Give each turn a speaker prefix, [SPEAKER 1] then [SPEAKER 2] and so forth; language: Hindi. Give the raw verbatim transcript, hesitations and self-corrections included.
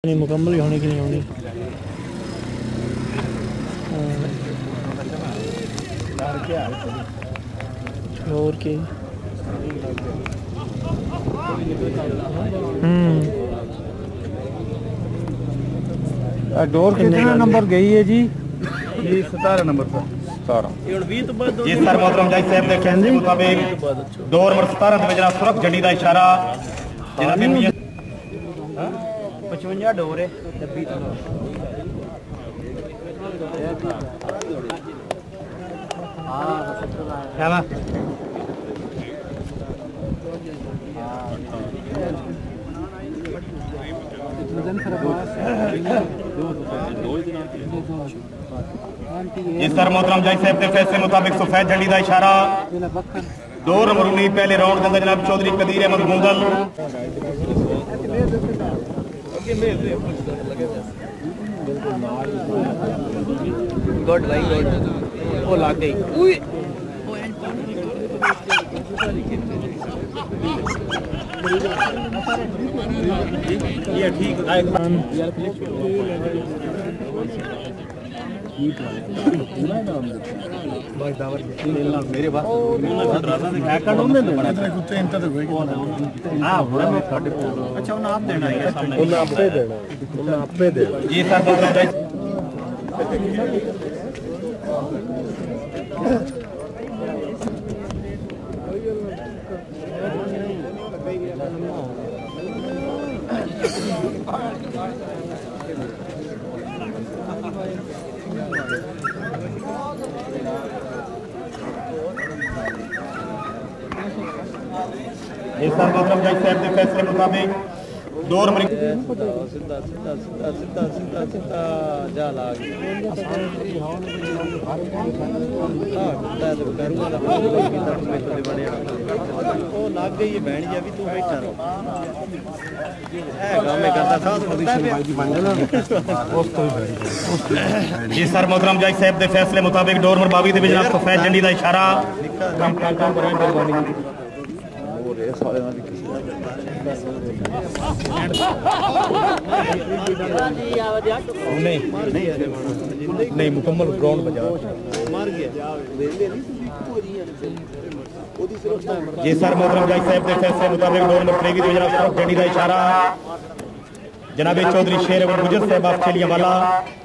[SPEAKER 1] नहीं मुकम्मल ही होने की नहीं होनी। और की
[SPEAKER 2] डोर कितना नंबर गई है जी?
[SPEAKER 3] ये सतारह नंबर पर सतारह
[SPEAKER 4] जी सर मोहतरम जज साहब के कहने के मुताबिक डोर नंबर सतारह में जनाब सुरख झंडी का इशारा जनाब मियां
[SPEAKER 3] पचवंजा डोर है डब्बी
[SPEAKER 4] क्या जी सर मोहतरम जज साहब के फैसले मुताबिक सफेद झंडी का इशारा दो नंबर उन्नीस पहले राउंड के अंदर जनाब चौधरी कदीर अहमद गुंगल
[SPEAKER 3] गुड भाई गुड वो लग गई ये ठीक मेरे पास अच्छा उन्हें आप देना है सामने उन्हें आपे देना उन्हें आपे देना
[SPEAKER 4] जी सर इस सर मोहतरम जज साहब के फैसले मुताबिक दो नंबर
[SPEAKER 3] सीधा सीधा सीधा सीधा सीधा सीधा जा लाग ओ लाग गई ये बहन जी अभी तू बैठा रहो है गांव में करता था
[SPEAKER 4] जी सर मोहतरम जज साहब के फैसले मुताबिक डोर नंबर बावी के जनाब सफेद झंडी का इशारा
[SPEAKER 3] नहीं नहीं मुकम्मल ग्राउंड बजा मार गया
[SPEAKER 4] जी सर मोहतरम जज साहब के फैसले मुताबिक डोर नंबर तीन की जनाब झंडी का इशारा जनाब चौधरी शेर गुजर साहब ऑस्ट्रेलिया वाला